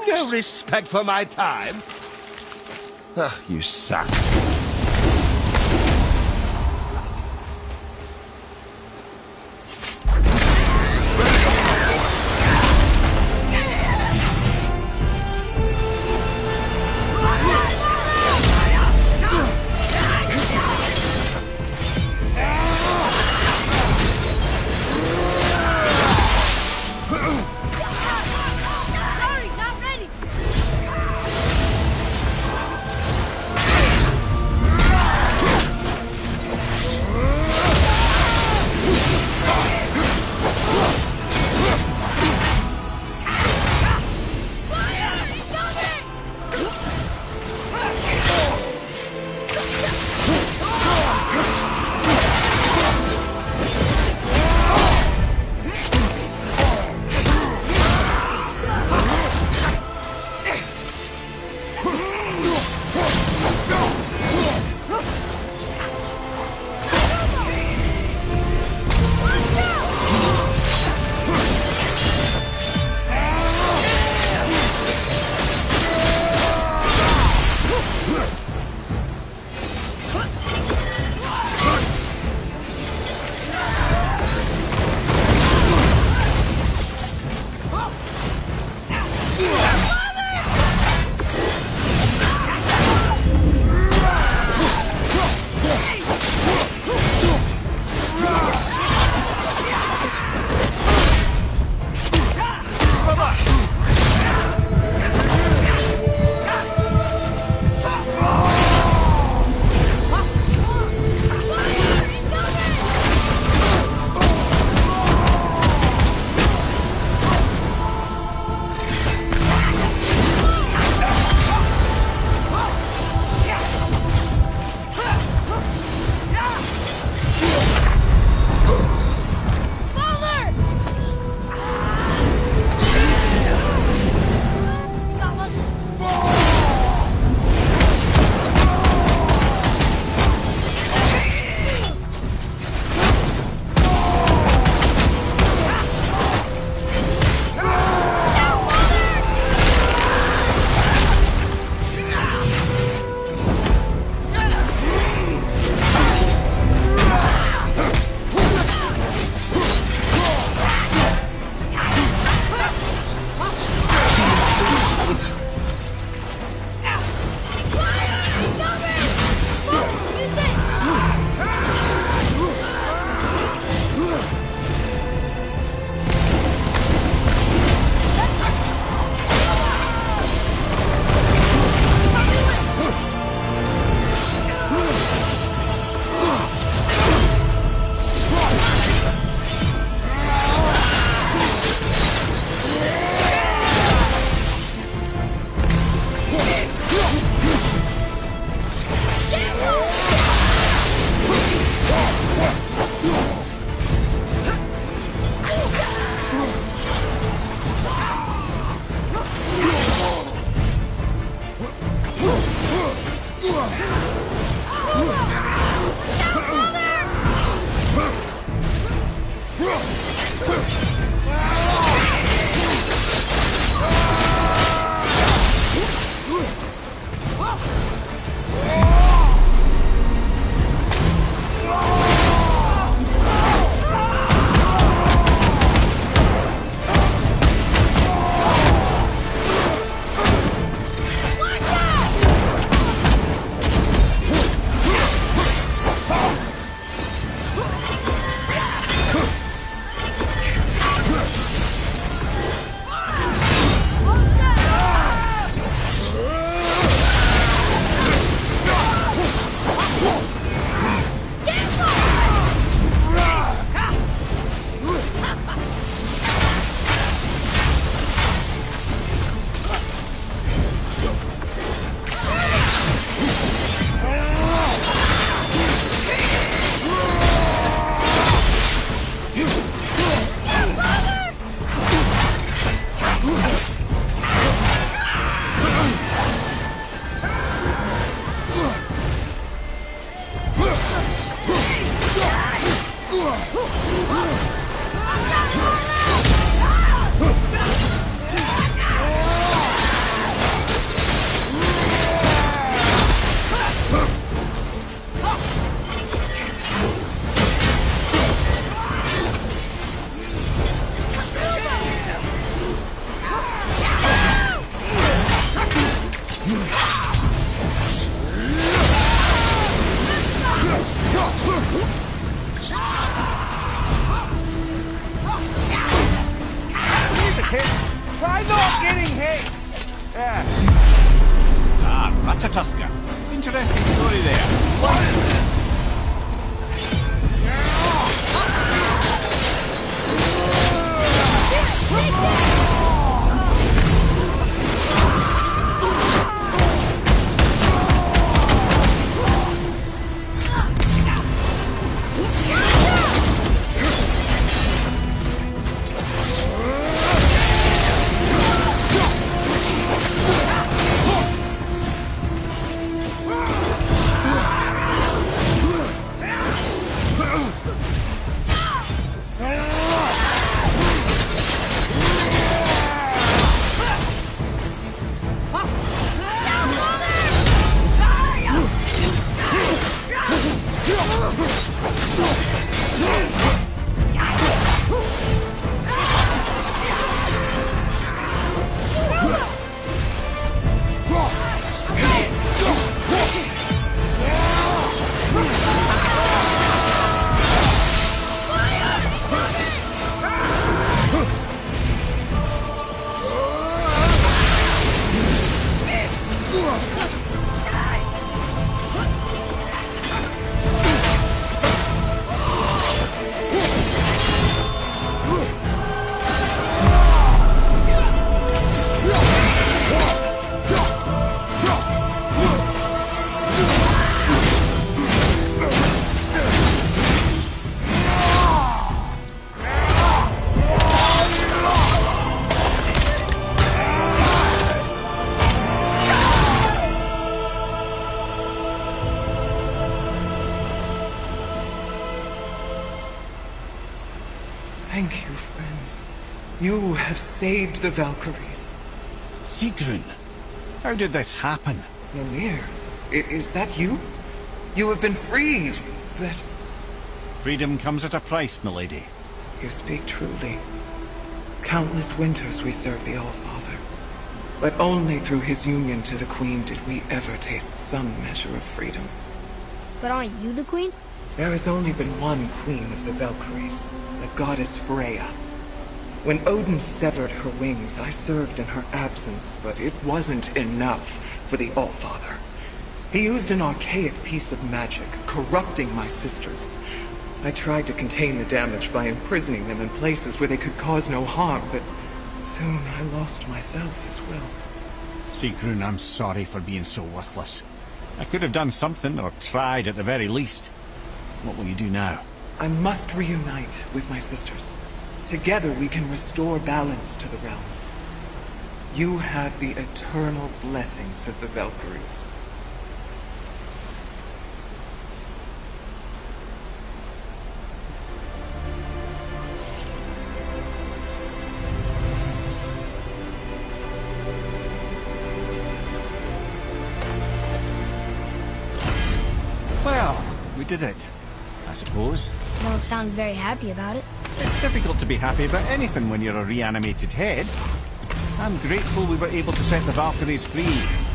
No respect for my time? Ugh, you suck. Ah, Ratatoska. Interesting story there. Thank you, friends. You have saved the Valkyries. Sigrun, how did this happen? Ymir, is that you? You have been freed, but... Freedom comes at a price, milady. You speak truly. Countless winters we served the All-Father. But only through his union to the Queen did we ever taste some measure of freedom. But aren't you the queen? There has only been one Queen of the Valkyries, the goddess Freya. When Odin severed her wings, I served in her absence, but it wasn't enough for the All-Father. He used an archaic piece of magic, corrupting my sisters. I tried to contain the damage by imprisoning them in places where they could cause no harm, but soon I lost myself as well. Sigrun, I'm sorry for being so worthless. I could have done something, or tried at the very least. What will you do now? I must reunite with my sisters. Together we can restore balance to the realms. You have the eternal blessings of the Valkyries. Well, we did it, I suppose. You don't sound very happy about it. It's difficult to be happy about anything when you're a reanimated head. I'm grateful we were able to set the Valkyries free.